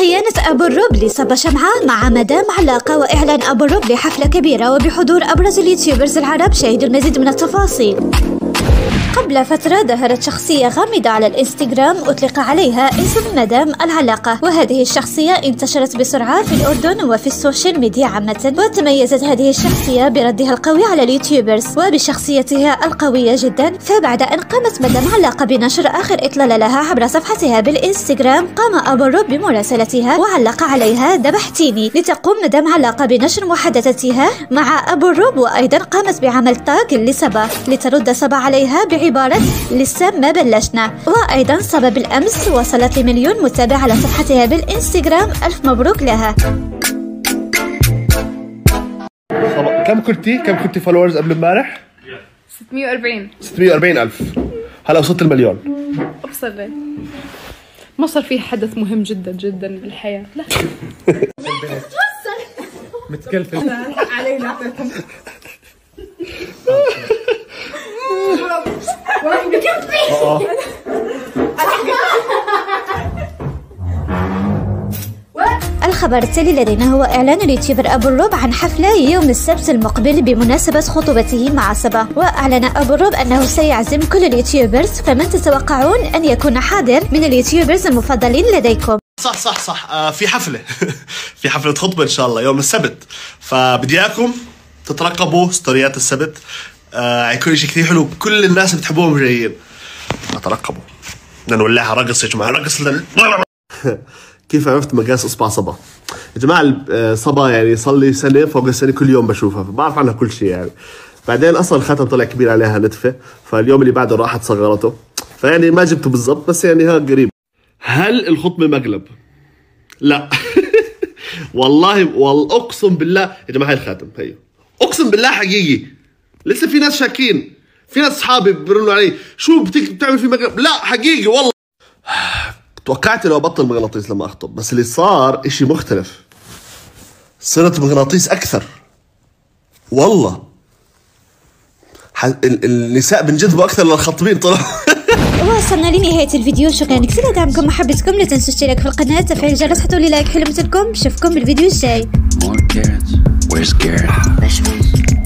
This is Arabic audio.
خيانة أبو الروب لصب شمعة مع مدام علاقة، وإعلان أبو الروب لحفلة كبيرة وبحضور أبرز اليوتيوبرز العرب. شاهدوا المزيد من التفاصيل. قبل فترة ظهرت شخصية غامضة على الانستغرام أطلق عليها اسم مدام العلاقة، وهذه الشخصية انتشرت بسرعة في الأردن وفي السوشيال ميديا عامة. وتميزت هذه الشخصية بردها القوي على اليوتيوبرز وبشخصيتها القوية جدا. فبعد أن قامت مدام علاقة بنشر آخر إطلالة لها عبر صفحتها بالانستغرام، قام أبو الروب بمراسلتها وعلق عليها دبحتيني، لتقوم مدام علاقة بنشر محادثتها مع أبو الروب. وأيضا قامت بعمل تاج لصبا لترد صبا عليها بعبارة لسه ما بلشنا. وأيضا صبا بالأمس وصلت ل1,000,000 متابع على صفحتها بالإنستغرام. ألف مبروك لها. كم كنتي فولورز قبل امبارح؟ 640 ألف. هلا وصلت ال1,000,000. أبصر لي ما صار في حدث مهم جدا جدا بالحياة. لا متكلفة علينا. الخبر التالي لدينا هو إعلان اليوتيوبر أبو الروب عن حفلة يوم السبت المقبل بمناسبة خطوبته مع صبا. وأعلن أبو الروب أنه سيعزم كل اليوتيوبرز، فمن تتوقعون أن يكون حاضر من اليوتيوبرز المفضلين لديكم؟ صح في حفلة في حفلة خطبة إن شاء الله يوم السبت، فبدي إياكم تترقبوا ستوريات السبت. هيكون شيء كثير حلو، كل الناس اللي بتحبوهم جايين، ترقبوا. بدنا نولعها رقص يا جماعة، رقص كيف عرفت مقاس اصبع صبا؟ يا جماعه صبا يعني صار لي سنه فوق السنه كل يوم بشوفها، فبعرف عنها كل شيء يعني. بعدين اصلا الخاتم طلع كبير عليها نتفه، فاليوم اللي بعده راحت صغرته، فيعني ما جبته بالضبط، بس يعني ها قريب. هل الخطبه مقلب؟ لا والله اقسم بالله يا جماعه، هاي الخاتم هي اقسم بالله حقيقي. لسه في ناس شاكين، في ناس اصحابي بيرنوا علي شو بتعمل في مقلب. لا حقيقي والله. توقعت لو بطل مغناطيس لما اخطب، بس اللي صار اشي مختلف. صرت مغناطيس اكثر والله. النساء بنجذبوا اكثر للخطبين طلعوا. وصلنا لنهاية الفيديو. شكرا كثير لدعمكم ومحبتكم. لا تنسوا الاشتراك في القناة، تفعيل الجرس، حطوا لي لايك حلو مثلكم. نشوفكم بالفيديو الجاي.